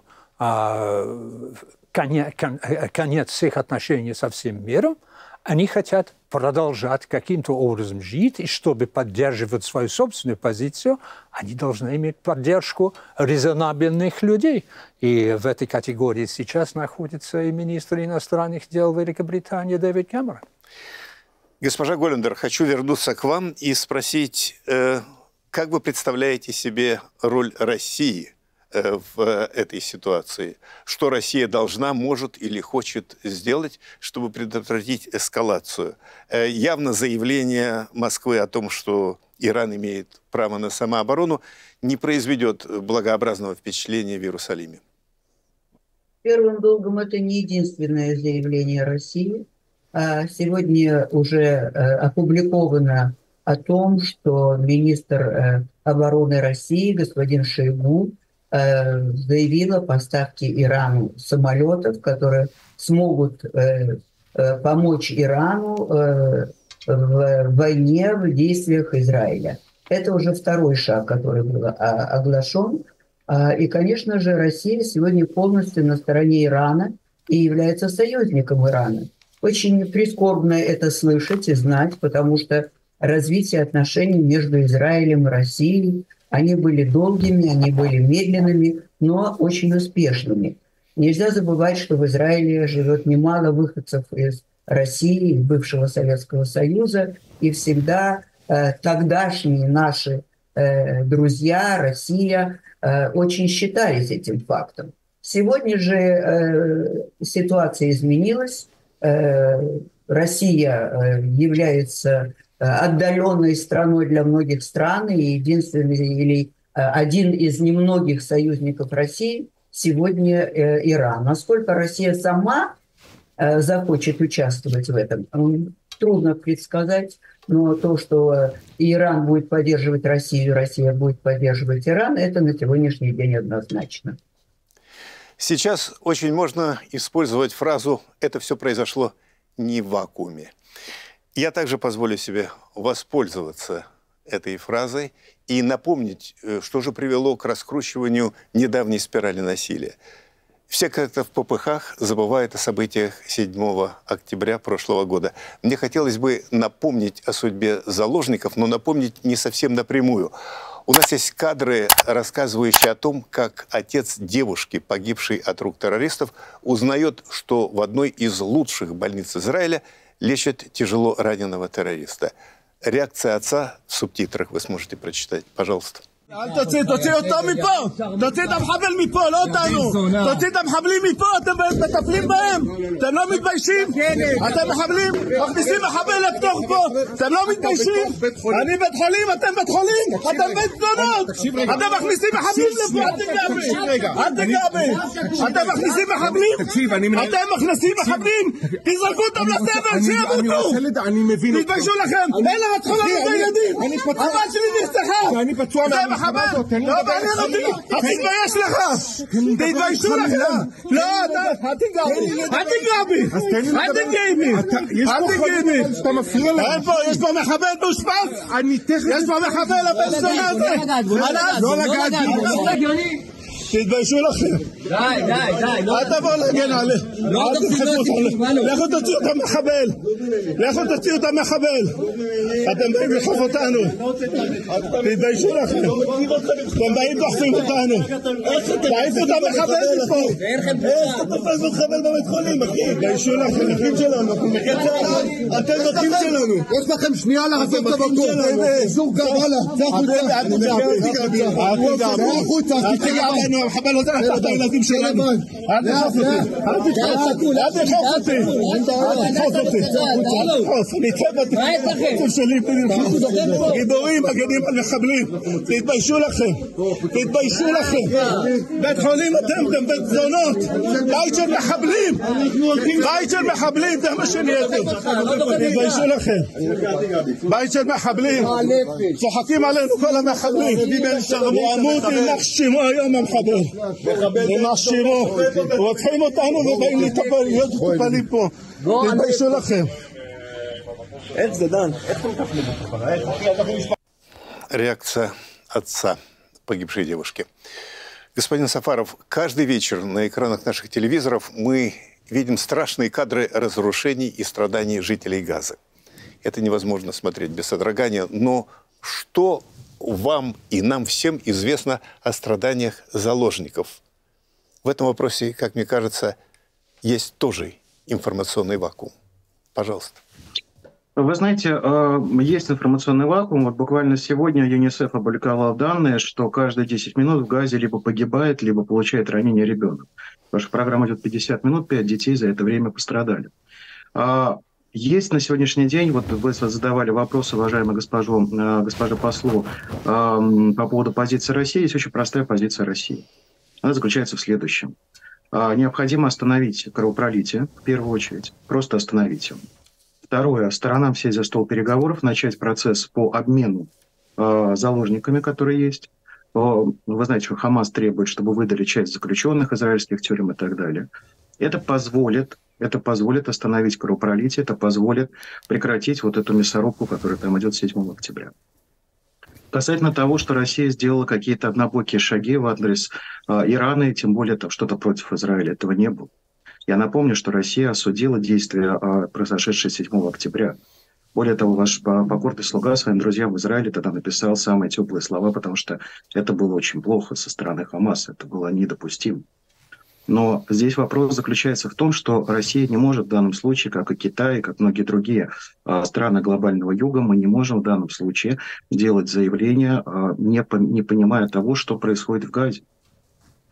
конец всех отношений со всем миром, они хотят продолжать каким-то образом жить, и чтобы поддерживать свою собственную позицию, они должны иметь поддержку резонабельных людей. И в этой категории сейчас находится и министр иностранных дел Великобритании Дэвид Кэмерон. Госпожа Голлендер, хочу вернуться к вам и спросить, как вы представляете себе роль России в этой ситуации? Что Россия должна, может или хочет сделать, чтобы предотвратить эскалацию? Явно заявление Москвы о том, что Иран имеет право на самооборону, не произведет благообразного впечатления в Иерусалиме. Первым долгом это не единственное заявление России. Сегодня уже опубликовано о том, что министр обороны России господин Шойгу заявил о поставке Ирану самолетов, которые смогут помочь Ирану в войне, в действиях Израиля. Это уже второй шаг, который был оглашен. И, конечно же, Россия сегодня полностью на стороне Ирана и является союзником Ирана. Очень прискорбно это слышать и знать, потому что развитие отношений между Израилем и Россией, они были долгими, они были медленными, но очень успешными. Нельзя забывать, что в Израиле живет немало выходцев из России, из бывшего Советского Союза, и всегда тогдашние наши друзья, Россия, очень считались этим фактом. Сегодня же ситуация изменилась. Россия является отдаленной страной для многих стран, и единственный или один из немногих союзников России сегодня Иран. Насколько Россия сама захочет участвовать в этом, трудно предсказать. Но то, что Иран будет поддерживать Россию, Россия будет поддерживать Иран, это на сегодняшний день однозначно. Сейчас очень можно использовать фразу «это все произошло не в вакууме». Я также позволю себе воспользоваться этой фразой и напомнить, что же привело к раскручиванию недавней спирали насилия. Все как-то в попыхах забывают о событиях 7 октября прошлого года. Мне хотелось бы напомнить о судьбе заложников, но напомнить не совсем напрямую. У нас есть кадры, рассказывающие о том, как отец девушки, погибшей от рук террористов, узнает, что в одной из лучших больниц Израиля лечат тяжело раненого террориста. Реакция отца в субтитрах вы сможете прочитать. Пожалуйста. אל תוציא אותם מפה, תוציא את המחבל מפה, לא אותנו, תוציא את המחבלים מפה, אתם מטפלים בהם, אתם לא מתביישים, אתם מחבלים, מכניסים מחבל לתוך פה, אתם לא מתביישים, אני בית חולים, אתם בית חולים, אתם בית זונות, אתם מכניסים מחבלים לפה, אל תיגע בי, אתם מכניסים מחבלים, אתם מכניסים מחבלים, תזרקו אותם לסבל, שימותו, תתביישו לכם, אלה רצחו לנו את הילדים, הבת שלי נרצחה, מחבל, לא מעניין אותי, תתבייש לך, תתביישו לכם, לא, אל תיגע בי, אל תיגעי בי, איפה, יש פה מחבל מאושפז, יש פה מחבל, הבן זונה הזה, לא לגעת בי, תתביישו לכם. די. אל תבואו להגן עליהם. אל תדחפו אותם. לכו תוציאו אותם מחבל. אתם באים לחוף אותנו. תתביישו לכם. אתם באים דוחפים אותנו. תעיפו את המחבל מפה. איך אתה תופס מחבל בבית חולים, אחי? תתביישו לכם. אחים שלנו. אתם אחים שלנו. יש לכם שנייה לעשות את המקום. זור גבלה. אל תיגע בי. אל תיגע בי. המחבל עוזר לתחת הילדים שלנו. אל תחוף אותי. אני אתחב אותי. אתם שלי גיבורים, מגנים על מחבלים. תתביישו לכם. בית חולים אתם בית זונות. בית של מחבלים. זה מה שנהייתם. תתביישו לכם. בית של מחבלים. צוחקים עלינו כל המחבלים. יעמוד יימח שמו היום המחבל. יימח שמו. רוצחים אותנו ובאים להיות מטופלים פה. תתביישו לכם. איך זה דן? איך אתה מתפלים את זה? Реакция отца погибшей девушки. Господин Сафаров, каждый вечер на экранах наших телевизоров мы видим страшные кадры разрушений и страданий жителей Газы. Это невозможно смотреть без содрогания, но что вам и нам всем известно о страданиях заложников? В этом вопросе, как мне кажется, есть тоже информационный вакуум. Пожалуйста. Вы знаете, есть информационный вакуум. Вот буквально сегодня ЮНИСЕФ опубликовал данные, что каждые 10 минут в Газе либо погибает, либо получает ранение ребенок. Потому что программа идет 50 минут, 5 детей за это время пострадали. Есть на сегодняшний день, вот вы задавали вопрос, уважаемой госпоже послу, по поводу позиции России. Есть очень простая позиция России. Она заключается в следующем. Необходимо остановить кровопролитие, в первую очередь, просто остановить его. Второе, сторонам сесть за стол переговоров, начать процесс по обмену заложниками, которые есть. Вы знаете, что Хамас требует, чтобы выдали часть заключенных израильских тюрем и так далее. Это позволит остановить кровопролитие, это позволит прекратить вот эту мясорубку, которая там идет 7 октября. Касательно того, что Россия сделала какие-то однобокие шаги в адрес Ирана, и тем более там что-то против Израиля, этого не было. Я напомню, что Россия осудила действия, произошедшие 7 октября. Более того, ваш покорный слуга своим друзьям в Израиле тогда написал самые теплые слова, потому что это было очень плохо со стороны Хамаса, это было недопустимо. Но здесь вопрос заключается в том, что Россия не может в данном случае, как и Китай, как многие другие страны глобального юга, мы не можем в данном случае делать заявления, не понимая того, что происходит в Газе.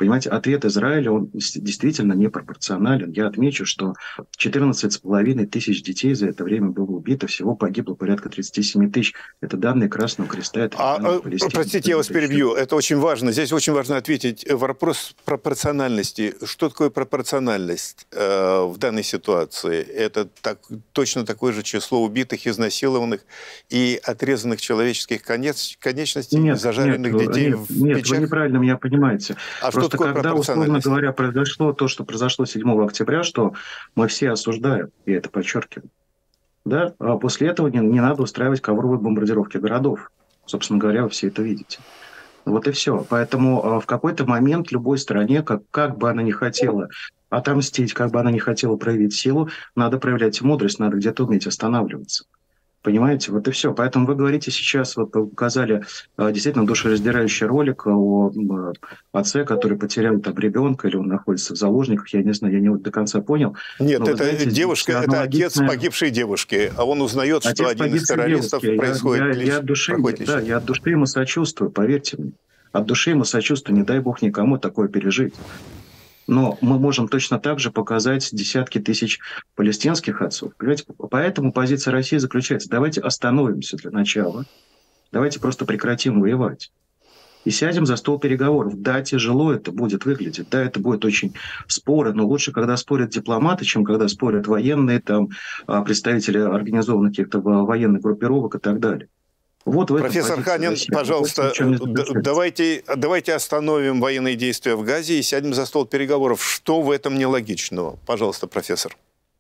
Понимаете, ответ Израиля, он действительно непропорционален. Я отмечу, что 14,5 тысяч детей за это время было убито, всего погибло порядка 37 тысяч. Это данные Красного Креста. Простите, я вас перебью. Это очень важно. Здесь очень важно ответить. Вопрос пропорциональности. Что такое пропорциональность в данной ситуации? Это точно такое же число убитых, изнасилованных и отрезанных человеческих конечностей, зажаренных детей в печах? Нет, вы неправильно меня понимаете. А просто что такое когда, условно говоря, произошло то, что произошло 7 октября, что мы все осуждаем, я это подчеркиваю, да? А после этого не надо устраивать ковровые бомбардировки городов. Собственно говоря, вы все это видите. Вот и все. Поэтому в какой-то момент любой стране, как бы она ни хотела отомстить, как бы она ни хотела проявить силу, надо проявлять мудрость, надо где-то уметь останавливаться. Понимаете, вот и все. Поэтому вы говорите сейчас, вот показали действительно душераздирающий ролик о отце, который потерял там ребенка, или он находится в заложниках, я не знаю, я не до конца понял. Нет, но, это знаете, девушка, это отец погибшей девушки, а он узнает, что один из террористов происходит. Я от души ему сочувствую, поверьте мне. От души ему сочувствую, не дай бог никому такое пережить. Но мы можем точно так же показать десятки тысяч палестинских отцов. Понимаете? Поэтому позиция России заключается: давайте остановимся для начала, давайте просто прекратим воевать. И сядем за стол переговоров. Да, тяжело это будет выглядеть, да, это будет очень споры, но лучше, когда спорят дипломаты, чем когда спорят военные, там, представители организованных каких-то военных группировок и так далее. Вот профессор Ханин, пожалуйста, давайте остановим военные действия в Газе и сядем за стол переговоров. Что в этом нелогичного? Пожалуйста, профессор.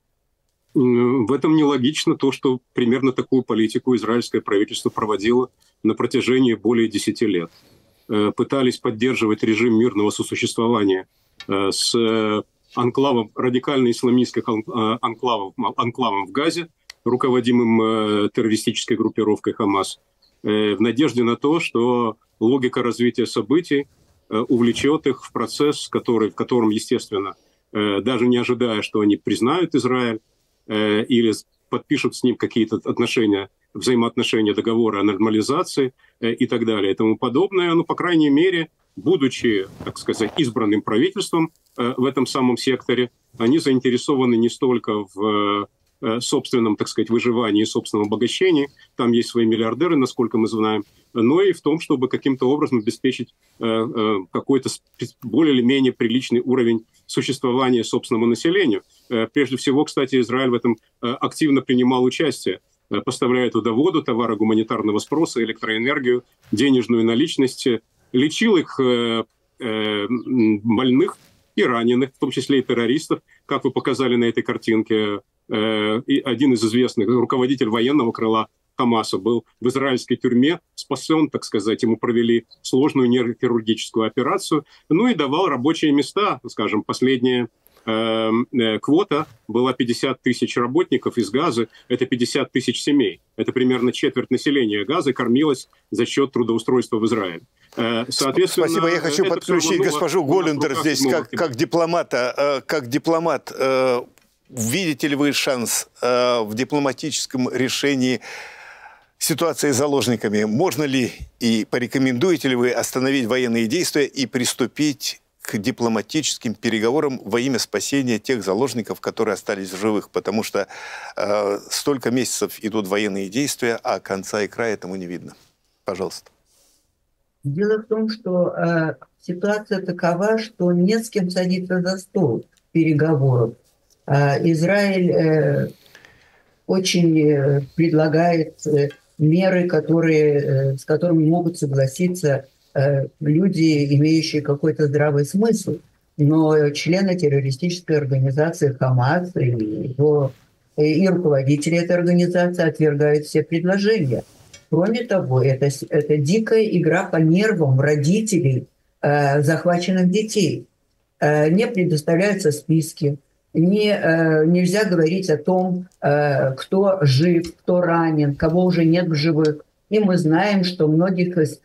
В этом нелогично то, что примерно такую политику израильское правительство проводило на протяжении более 10 лет. Пытались поддерживать режим мирного сосуществования с анклавом, радикально-исламистских анклавом в Газе, руководимым террористической группировкой «Хамас», в надежде на то, что логика развития событий увлечет их в процесс, в котором, естественно, даже не ожидая, что они признают Израиль или подпишут с ним какие-то взаимоотношения, договоры о нормализации и так далее и тому подобное, ну, по крайней мере, будучи, так сказать, избранным правительством в этом самом секторе, они заинтересованы не столько в собственном, так сказать, выживании, собственном обогащении, там есть свои миллиардеры, насколько мы знаем, но и в том, чтобы каким-то образом обеспечить какой-то более или менее приличный уровень существования собственному населению. Прежде всего, кстати, Израиль в этом активно принимал участие, поставляя туда воду, товары гуманитарного спроса, электроэнергию, денежную наличность, лечил их больных и раненых, в том числе и террористов, как вы показали на этой картинке. И один из известных, руководитель военного крыла Хамаса, был в израильской тюрьме, спасен, так сказать, ему провели сложную нейрохирургическую операцию, ну и давал рабочие места, скажем, последняя квота была 50 тысяч работников из Газы, это 50 тысяч семей, это примерно четверть населения Газы кормилась за счет трудоустройства в Израиле. Спасибо, я хочу подключить госпожу Голлендер здесь как дипломат. Видите ли вы шанс в дипломатическом решении ситуации с заложниками? Можно ли и порекомендуете ли вы остановить военные действия и приступить к дипломатическим переговорам во имя спасения тех заложников, которые остались в живых? Потому что столько месяцев идут военные действия, а конца и края этому не видно. Пожалуйста. Дело в том, что ситуация такова, что не с кем садиться за стол переговоров. Израиль очень предлагает меры, с которыми могут согласиться люди, имеющие какой-то здравый смысл. Но члены террористической организации «Хамас» и руководители этой организации отвергают все предложения. Кроме того, это дикая игра по нервам родителей захваченных детей. Не предоставляются списки. Нельзя говорить о том, кто жив, кто ранен, кого уже нет в живых. И мы знаем, что многих из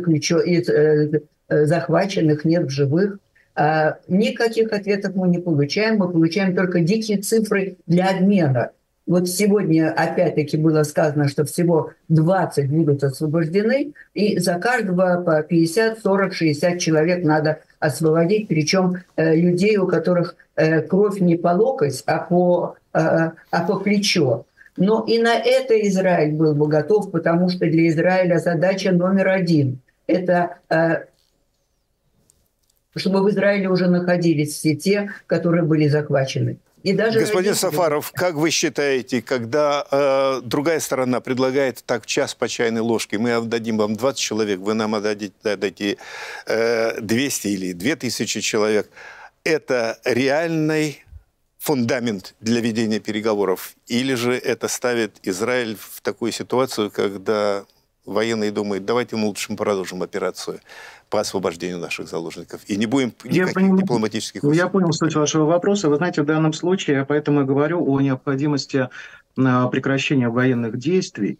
захваченных нет в живых. Никаких ответов мы не получаем. Мы получаем только дикие цифры для обмена. Вот сегодня опять-таки было сказано, что всего 20 будут освобождены, и за каждого по 50, 40, 60 человек надо освободить, причем людей, у которых кровь не по локоть, а по плечо. Но и на это Израиль был бы готов, потому что для Израиля задача номер один – это чтобы в Израиле уже находились все те, которые были захвачены. И даже господин Сафаров, как вы считаете, когда другая сторона предлагает так час по чайной ложке, мы отдадим вам 20 человек, вы нам отдадите 200 или 2000 человек, это реальный фундамент для ведения переговоров? Или же это ставит Израиль в такую ситуацию, когда военные думают, давайте мы лучше продолжим операцию по освобождению наших заложников и не будем никаких дипломатических усилий? Я понял суть вашего вопроса. Вы знаете, в данном случае я поэтому и говорю о необходимости прекращения военных действий,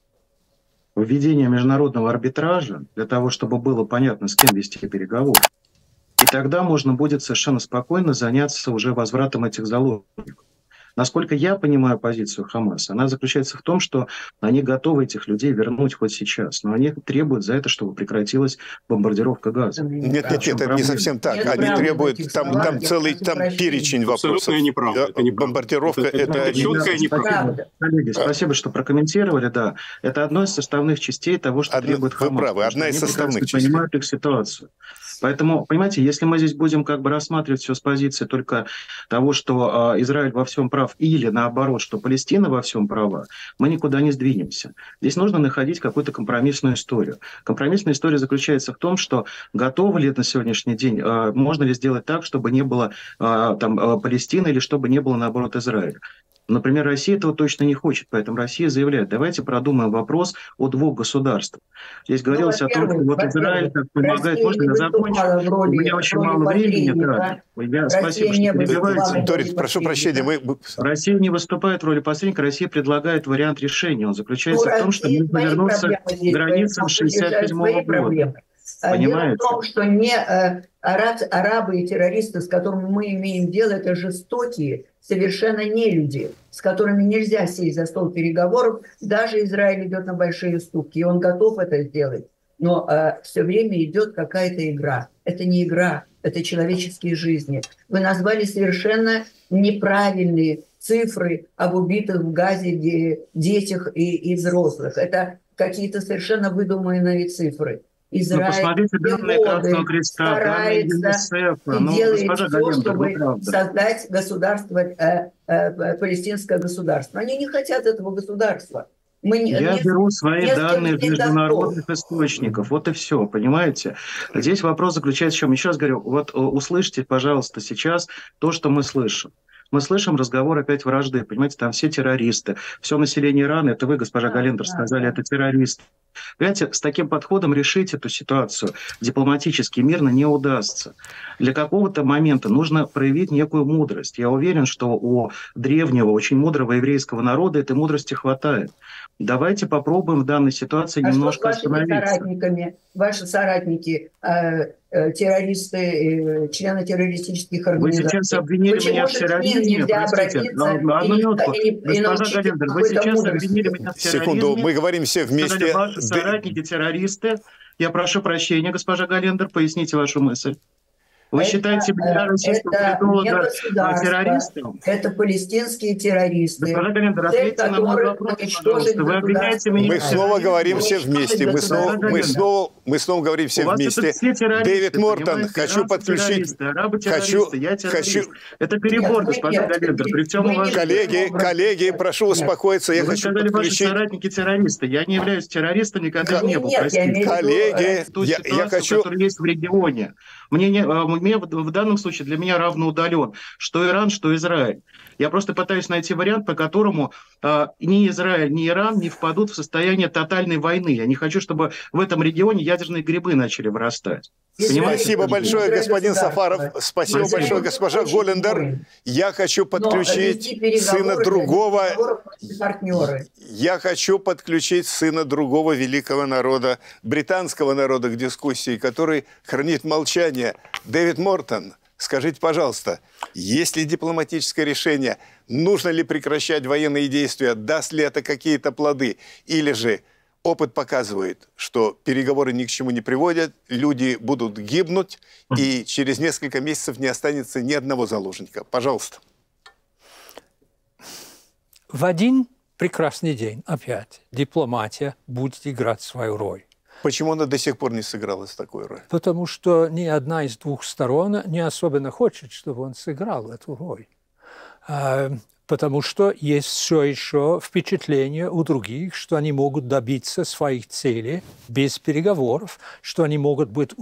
введения международного арбитража для того, чтобы было понятно, с кем вести переговоры. И тогда можно будет совершенно спокойно заняться уже возвратом этих заложников. Насколько я понимаю позицию Хамаса, она заключается в том, что они готовы этих людей вернуть хоть сейчас, но они требуют за это, чтобы прекратилась бомбардировка Газа. Нет, это не совсем так. Они требуют, там целый перечень вопросов. Абсолютно неправда. Это неправда. Бомбардировка это четкая неправда. Коллеги, спасибо, что прокомментировали. Да, это одна из составных частей того, что требует Хамас. Вы правы, одна из составных частей. Понимают их ситуацию. Поэтому, понимаете, если мы здесь будем как бы рассматривать все с позиции только того, что Израиль во всем прав, или наоборот, что Палестина во всем права, мы никуда не сдвинемся. Здесь нужно находить какую-то компромиссную историю. Компромиссная история заключается в том, что готовы ли на сегодняшний день, можно ли сделать так, чтобы не было Палестины или чтобы не было, наоборот, Израиля. Например, Россия этого точно не хочет, поэтому Россия заявляет, давайте продумаем вопрос о двух государствах. Здесь говорилось о том, что вот Израиль так помогает. Можно я закончу? У меня очень мало времени. Спасибо, что перебиваете. Торит, прошу прощения. Россия не выступает в роли посредника, Россия предлагает вариант решения. Он заключается в том, что нужно вернуться к границам 1967 года. Дело в том, что не арабы и террористы, с которыми мы имеем дело, это жестокие, совершенно не люди, с которыми нельзя сесть за стол переговоров. Даже Израиль идет на большие уступки, и он готов это сделать. Но все время идет какая-то игра. Это не игра, это человеческие жизни. Вы назвали совершенно неправильные цифры об убитых в Газе детях и взрослых. Это какие-то совершенно выдуманные цифры. Израиль посмотрите данные Красного Креста, старается и делает все, чтобы создать государство, палестинское государство. Они не хотят этого государства. Я беру свои данные из международных источников. Вот и все, понимаете? Здесь вопрос заключается в чем? Еще раз говорю, вот услышьте, пожалуйста, сейчас то, что мы слышим. Мы слышим разговор опять вражды, понимаете, там все террористы, все население Ирана, это вы, госпожа Галендер, сказали, это террористы. Понимаете, с таким подходом решить эту ситуацию дипломатически, мирно не удастся. Для какого-то момента нужно проявить некую мудрость. Я уверен, что у древнего, очень мудрого еврейского народа этой мудрости хватает. Давайте попробуем в данной ситуации немножко остановиться. Ваши соратники, террористы, члены террористических организаций. Вы сейчас обвинили меня в терроризме. Госпожа Галендер, вы сейчас обвинили меня в терроризме. Секунду, мы говорим все вместе. Ваши соратники террористы. Я прошу прощения, госпожа Галендер, поясните вашу мысль. Вы считаете меня российского политолога террористом? Это палестинские террористы. Госпожа Галендер, ответьте на мой вопрос, пожалуйста. Вы обвиняете меня. Мы снова говорим все вместе. Мы снова говорим все вместе. Дэвид Мортон, хочу подключить. Это перебор, госпожа Галендер. При всем уважении. Коллеги, прошу успокоиться. Я хочу подключить. Ваши соратники террористы. Я не являюсь террористом, никогда не был. Коллеги, я хочу... которая есть в регионе. Мне в данном случае для меня равно удален что Иран, что Израиль. Я просто пытаюсь найти вариант, по которому ни Израиль, ни Иран не впадут в состояние тотальной войны. Я не хочу, чтобы в этом регионе ядерные грибы начали вырастать. Спасибо большое, господин Сафаров. Спасибо большое, госпожа Галендер. Я хочу подключить сына другого... Я хочу подключить сына другого великого народа, британского народа, к дискуссии, который хранит молчание. Дэвид Мортон, скажите, пожалуйста, Есть ли дипломатическое решение? Нужно ли прекращать военные действия? Даст ли это какие-то плоды? Или же опыт показывает, что переговоры ни к чему не приводят, люди будут гибнуть, и через несколько месяцев не останется ни одного заложника? Пожалуйста. В один прекрасный день опять дипломатия будет играть свою роль. Почему она до сих пор не сыграла такой роль? Потому что ни одна из двух сторон не особенно хочет, чтобы он сыграл эту роль. Потому что есть все еще впечатление у других, что они могут добиться своих целей без переговоров, что они могут быть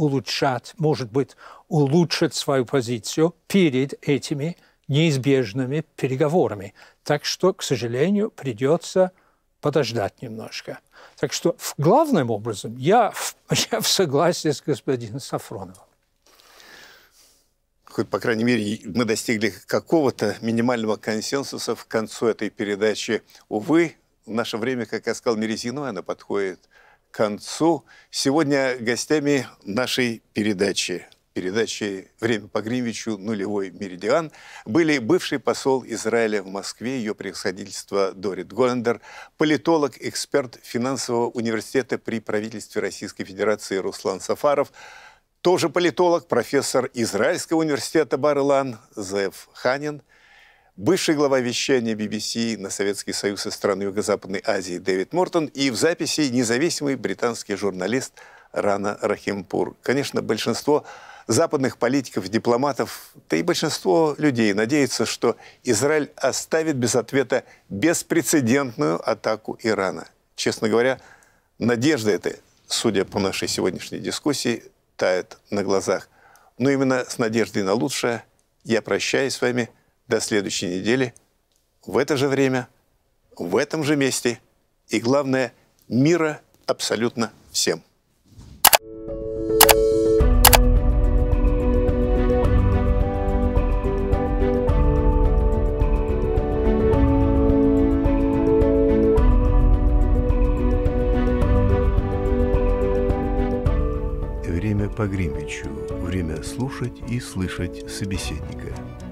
улучшать свою позицию перед этими неизбежными переговорами. Так что, к сожалению, придется подождать немножко. Так что, главным образом, я в согласии с господином Сафроновым. Хоть, по крайней мере, мы достигли какого-то минимального консенсуса к концу этой передачи. Увы, в наше время, как я сказал, не резиновое, она подходит к концу. Сегодня гостями нашей передачи «Время по Гринвичу. Нулевой меридиан» были бывший посол Израиля в Москве, ее превосходительство Дорит Голлендер, политолог, эксперт финансового университета при правительстве Российской Федерации Руслан Сафаров, тоже политолог, профессор Израильского университета Бар-Илан Зеев Ханин, бывший глава вещания BBC на Советский Союз и страны Юго-Западной Азии Дэвид Мортон и в записи независимый британский журналист Рана Рахимпур. Конечно, большинство западных политиков, дипломатов, да и большинство людей надеются, что Израиль оставит без ответа беспрецедентную атаку Ирана. Честно говоря, надежда эта, судя по нашей сегодняшней дискуссии, тает на глазах. Но именно с надеждой на лучшее я прощаюсь с вами до следующей недели. В это же время, в этом же месте. И главное, мира абсолютно всем. Время по Гринвичу. Время слушать и слышать собеседника.